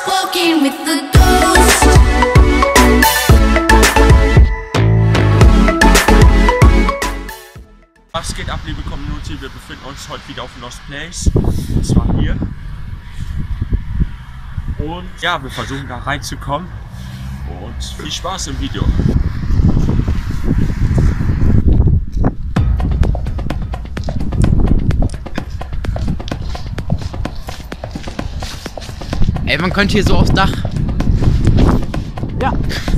walking with the ghost. Was geht ab, liebe Community? Wir befinden uns heute wieder auf Lost Place. Und zwar hier. Und ja, wir versuchen da reinzukommen. Und viel Spaß im Video. Ey, man könnte hier so aufs Dach. Ja.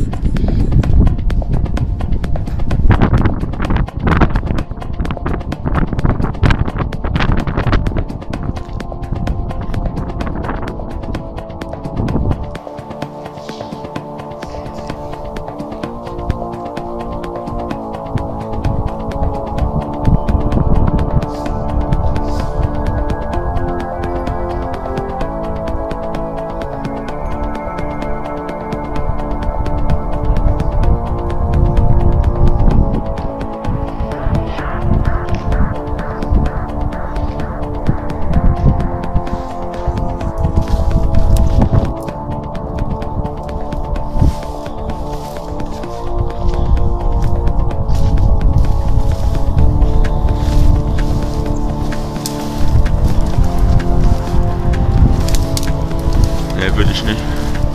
Nee, würde ich nicht.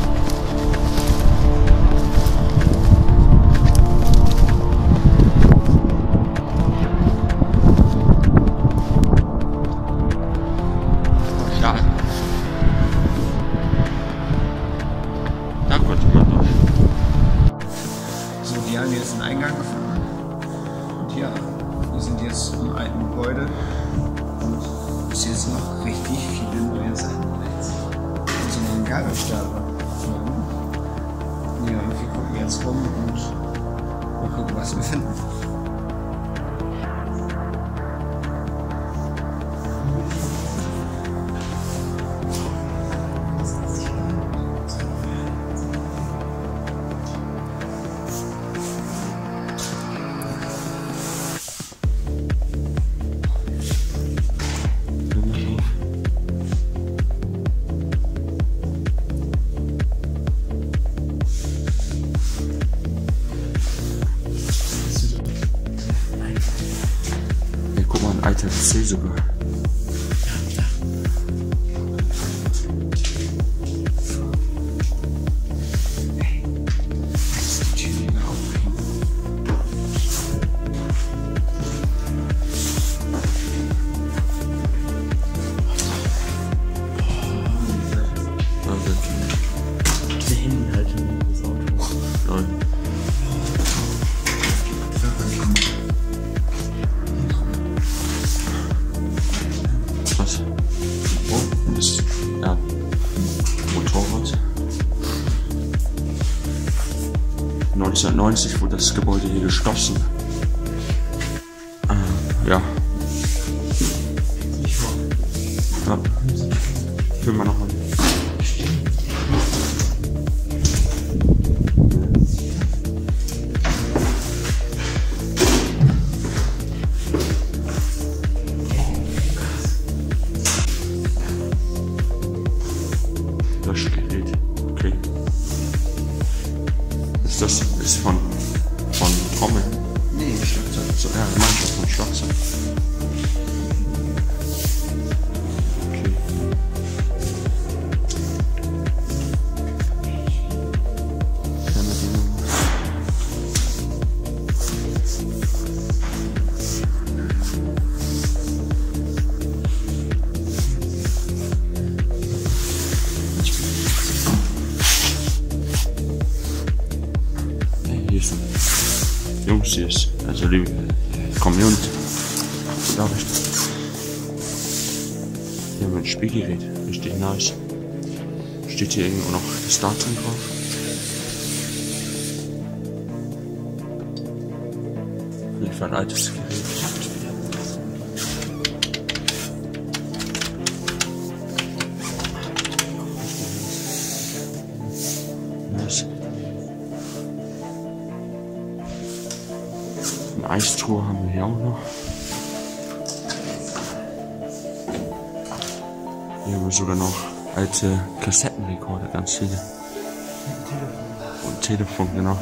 Ja. Da konnte man durch. So, die haben jetzt einen Eingang gefunden. Und ja, wir sind jetzt im alten Gebäude. Und bis jetzt noch richtig viele neue Sachen rechts. Und so einen Gabelstapler. Ja, und wir gucken jetzt rum und mal gucken, was wir finden. Alter C sogar. Die Hände halten das Auto. Nein. Was? Oh, das ist ja Motorrad. 1990 wurde das Gebäude hier geschlossen. Ja. Ja. Filmen wir nochmal. Löschgerät. Okay. Das ist von Trommel. Nee, Schlagzeug. So, ja, Mannschaft von Schlagzeug. Okay. Hier ist Jungs, hier ist, also liebe Community. Ja, richtig. Hier haben wir ein Spielgerät, richtig nice. Steht hier irgendwo noch das Datum drauf? Auf jeden Fall ein altes Gerät. Nice. Eine Eistruhe haben wir hier auch noch. Hier haben wir sogar noch alte Kassettenrekorder, ganz viele. Und Telefon, genau.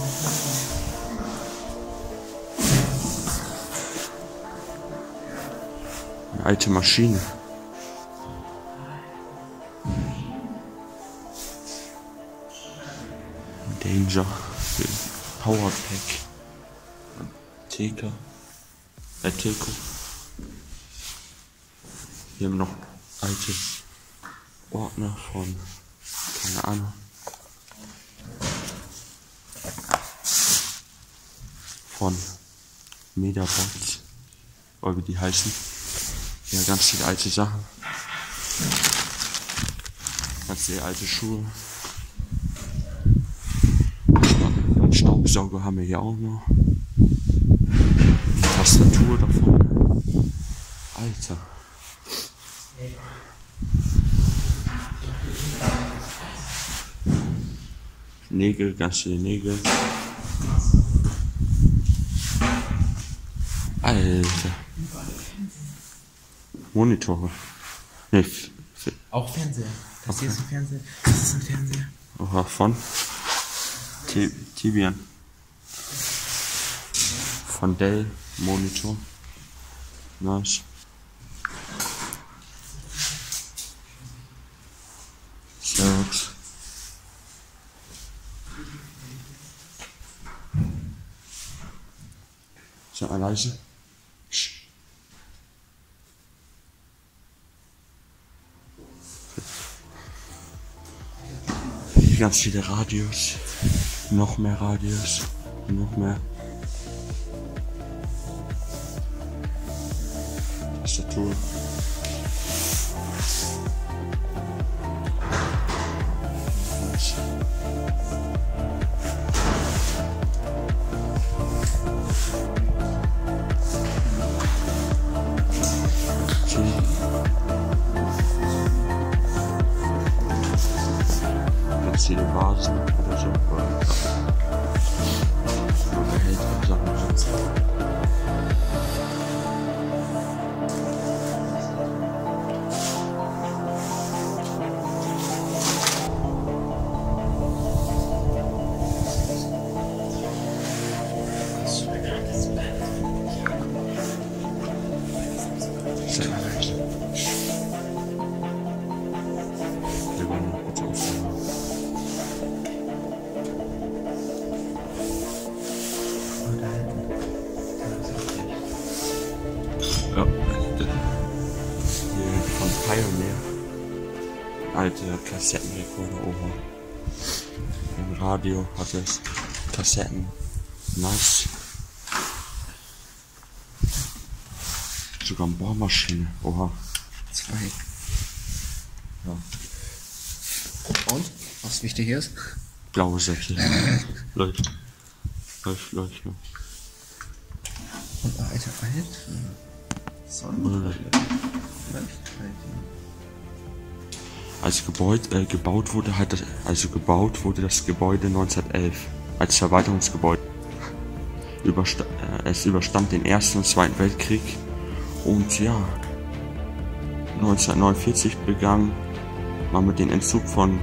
Eine alte Maschine. Danger. Powerpack. Theke. Theko. Hier haben wir noch alte Ordner von, keine Ahnung, von Medabots, oder wie die heißen. Ja, ganz viele alte Sachen. Ganz viele alte Schuhe. Einen Staubsauger haben wir hier auch noch. Die Tastatur davon. Alter. Nägel, ganz viele Nägel. Alter. Monitore. Nee, Auch Fernseher. Das hier ist ein Fernseher. Das ist ein Fernseher. Oha, von Tibian. Von Dell Monitor. Nice. Xerox. Sag mal leise. Hier ganz viele Radios. Noch mehr Radios. Noch mehr. Tastatur. Ganz viele Vasen oder so. Behälter, Sachen. Ja, hier von Pioneer. Alte Kassettenrekorder oben. Im Radio hat es Kassetten. Nice. Sogar eine Bohrmaschine. Oha. 2. Ja. Und? Was wichtig ist? Blaue Säcke. Leucht. Und alte Sonnenbrille. Als gebaut wurde das Gebäude 1911 als Verwaltungsgebäude. Es überstand den Ersten und Zweiten Weltkrieg und ja, 1949 begann man mit dem Entzug von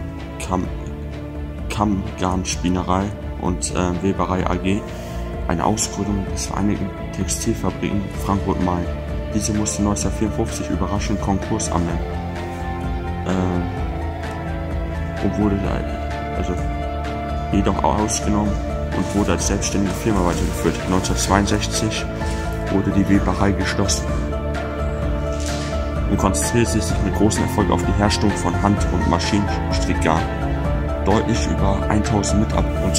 Kammgarnspinnerei und Weberei AG, eine Ausgründung des Vereinigten Textilfabriken Frankfurt-Main. Diese musste 1954 überraschend Konkurs anmelden und wurde jedoch ausgenommen und wurde als selbstständige Firma weitergeführt. 1962 wurde die Weberei geschlossen und konzentrierte sich mit großem Erfolg auf die Herstellung von Hand- und Maschinenstrickgarn. Deutlich über 1000 Mitarbeiter und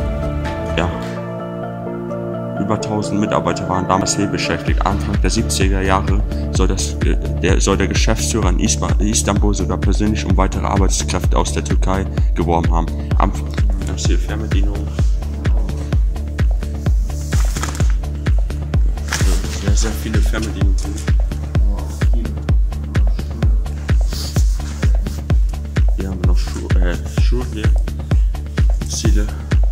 über 1000 Mitarbeiter waren damals hier beschäftigt. Anfang der 70er Jahre soll der Geschäftsführer in Istanbul sogar persönlich um weitere Arbeitskräfte aus der Türkei geworben haben. Das hier Fernbedienung. Sehr, sehr viele Fernbedienungen. Hier haben wir noch Schuhe hier. Ziele.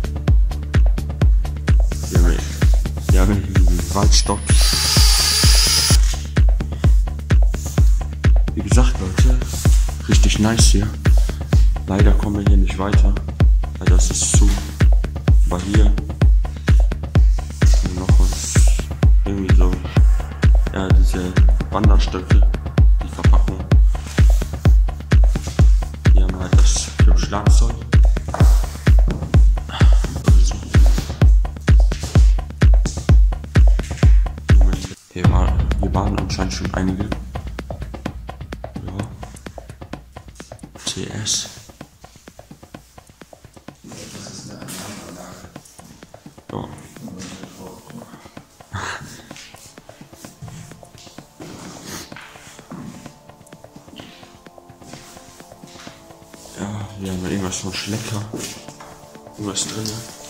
Hier haben wir einen Waldstock. Wie gesagt, Leute, richtig richtig nice hier. Leider kommen wir hier nicht weiter, weil das ist zu. Aber hier noch was, irgendwie so, ja, diese Wanderstöcke, die Verpackung. Hier haben wir halt das für Schlagzeug. Hier waren anscheinend schon einige. Ja. CS. Ja. Ja, hier haben wir irgendwas von Schlecker. Irgendwas drin.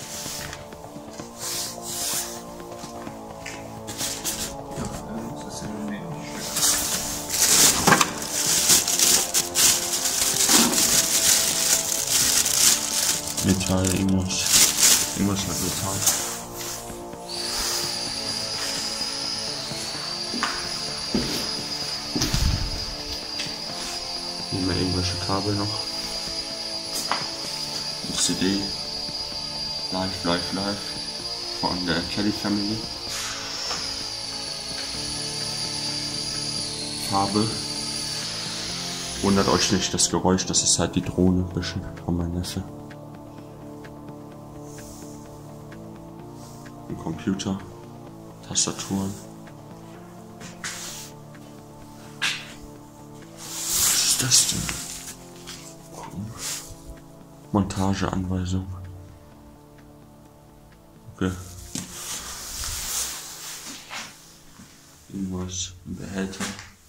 Metall, irgendwas mit Metall. Hier haben wir irgendwelche Kabel noch. Eine CD. Live von der Kelly Family. Farbe. Wundert euch nicht, das Geräusch, das ist halt die Drohne ein bisschen von meinem Neffe. Ein Computer, Tastaturen. Was ist das denn? Montageanweisung. Okay. Irgendwas, ein Behälter.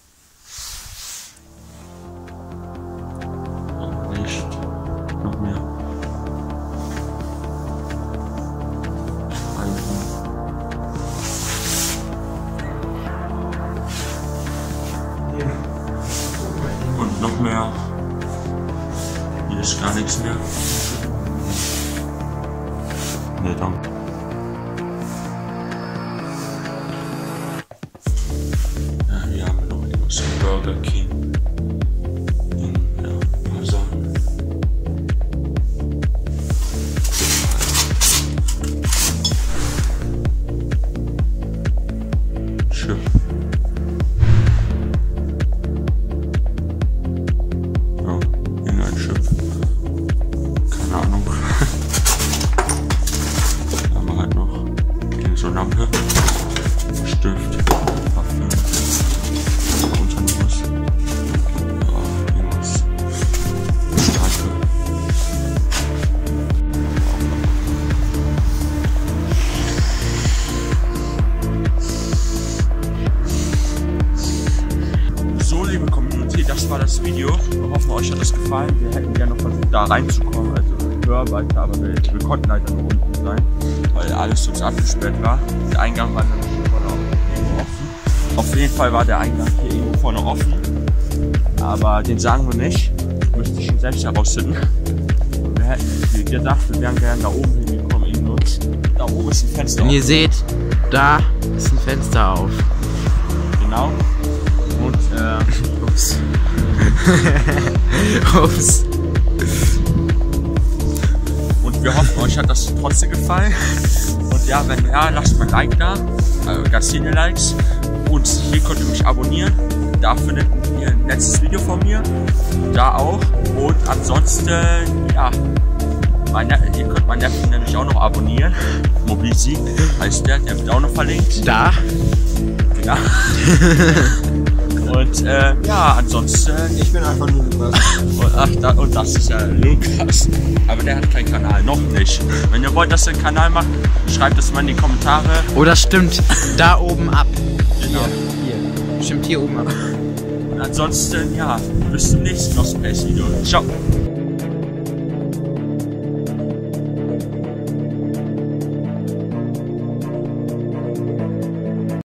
Auch nicht. Noch mehr. Und noch mehr. Hier ist gar nichts mehr. Ne, danke. Ja, hier haben wir noch irgendwas von Burger King. Ja, ein paar Sachen. Chip. Ja, irgendein Chip. Keine Ahnung. Da haben wir halt noch so eine Lampe, Stift, Parfüm, und dann was. Ja, irgendwas. Streife. So, liebe Community, das war das Video. Wir hoffen, euch hat es gefallen. Wir hätten gerne noch versucht, da reinzukommen, also Hörweite, aber wir konnten leider nur unten sein, weil alles uns abgesperrt war. Der Eingang war nämlich hier vorne auch offen. Auf jeden Fall war der Eingang hier irgendwo vorne offen, aber den sagen wir nicht. Müsste ich schon selbst herausfinden. Wir hätten gedacht, wir wären gerne da oben hingekommen, irgendwo. Da oben ist ein Fenster. Wenn ihr seht, da ist ein Fenster auf. Genau. Und Ups. Ups. Und wir hoffen, euch hat das trotzdem gefallen. Und ja, wenn ja, lasst mal ein Like da. Ganz viele Likes. Und hier könnt ihr mich abonnieren. Da findet ihr ein letztes Video von mir. Da auch. Und ansonsten, ja, ihr könnt meinen Neffen nämlich auch noch abonnieren. Mobilsieg heißt der wird auch noch verlinkt. Da. Genau. Und ja, ansonsten. Ich bin einfach nur Lukas. Und das ist ja Lukas. Aber der hat keinen Kanal, noch nicht. Wenn ihr wollt, dass er einen Kanal macht, schreibt es mal in die Kommentare. Oder stimmt da oben ab. Genau. Hier. Stimmt hier oben ab. Und ansonsten, ja, bis zum nächsten Lost Place Video. Ciao.